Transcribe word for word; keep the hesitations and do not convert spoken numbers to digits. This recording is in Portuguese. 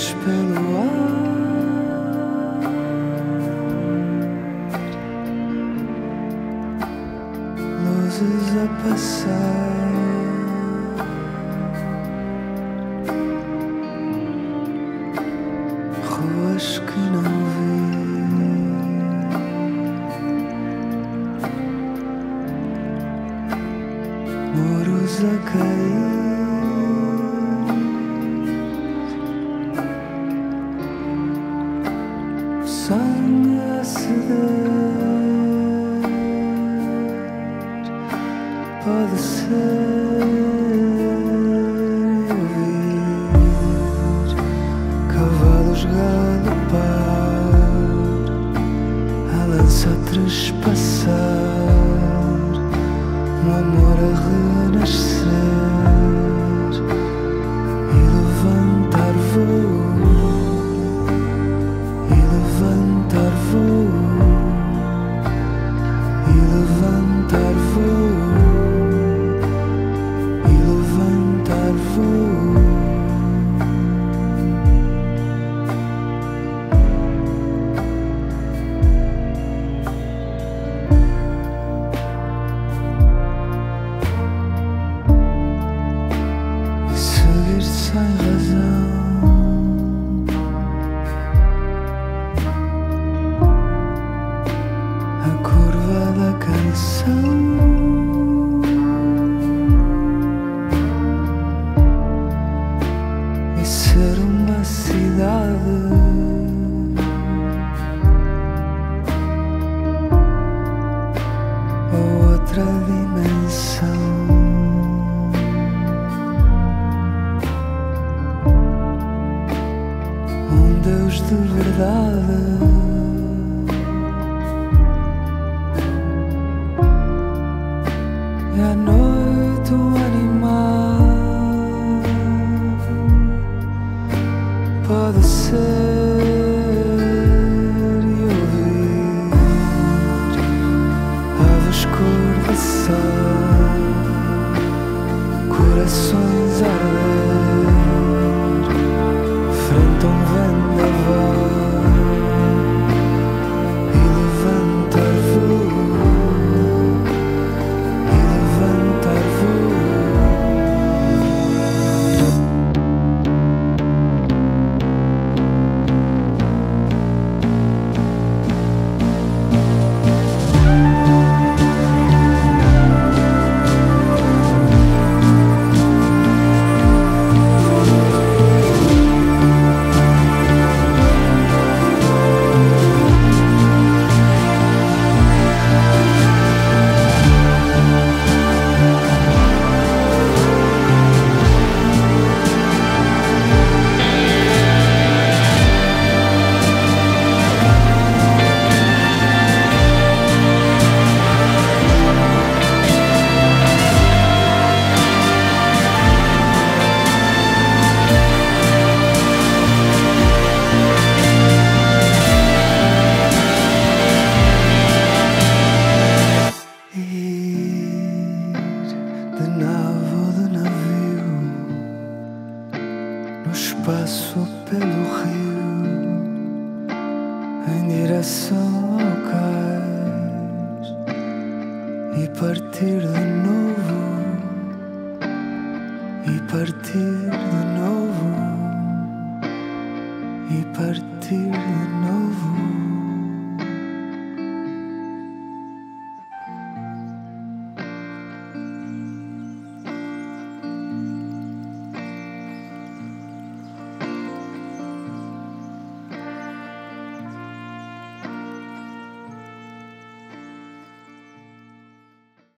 estrelas pelo ar, luzes a passar, ruas que não vi, muros a cair, sangue a ceder. Pode ser ouvir cavalos galopar, a lança a trespassar, um amor a renascer e levantar voo, e levantar voo, e levantar voo. Sem razão, a curva da canção, e ser uma cidade ou outra dimensão. Deus de verdade, e à noite um animal pode ser e ouvir aves cor de sal, corações a arder frente a um vendaval, e levantar voo, e levantar voo. De nave ou de navio, no espaço pelo rio, em direção ao cais, e partir de novo, e partir de